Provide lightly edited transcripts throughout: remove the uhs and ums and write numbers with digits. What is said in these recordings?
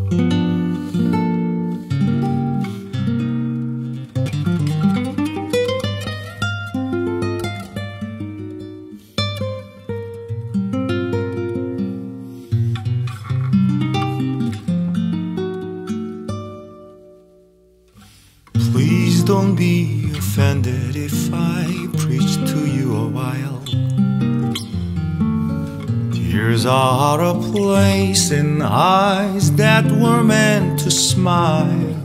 Please don't be offended if I preach to you a while. Tears are a place in eyes that were meant to smile.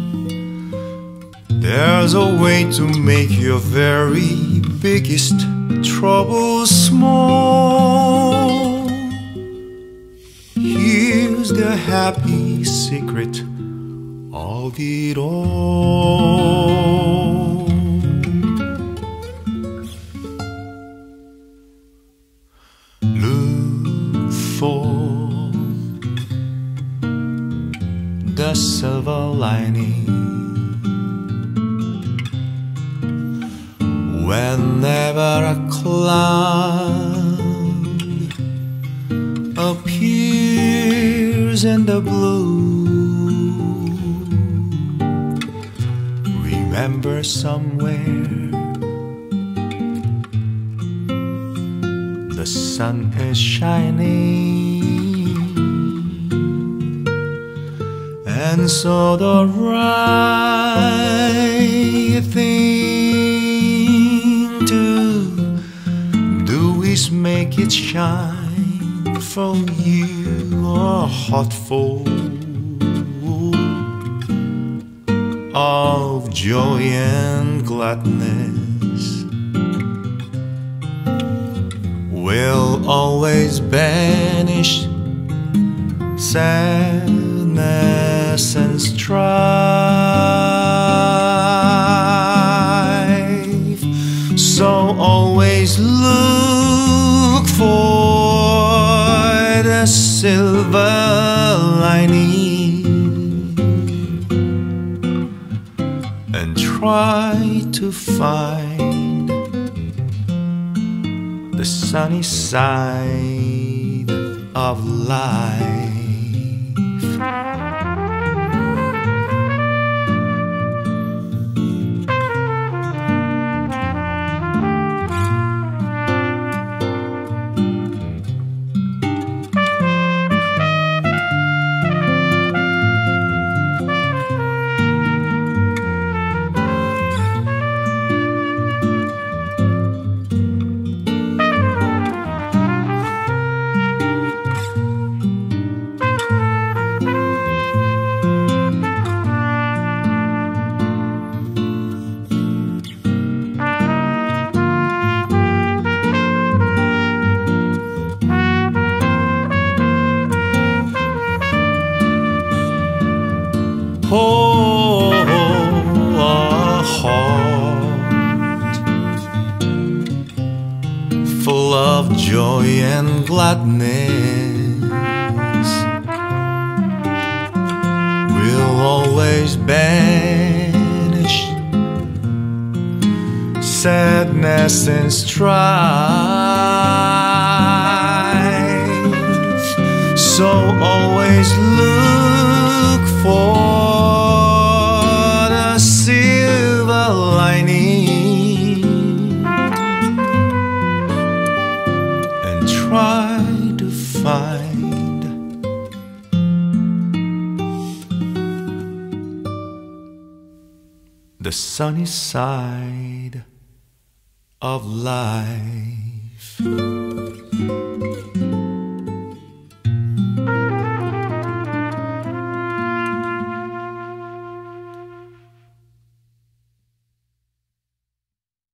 There's a way to make your very biggest trouble small. Here's the happy secret of it all. Look for the silver lining whenever a cloud appears in the blue. Remember somewhere the sun is shining, and so the right thing to do is make it shine for you, a heart full of joy and gladness will always banish sadness and strife. So always look for the silver lining and try to find the sunny side of life. Oh, a heart full of joy and gladness will always banish sadness and strife. So always look for silver lining and try to find the sunny side of life.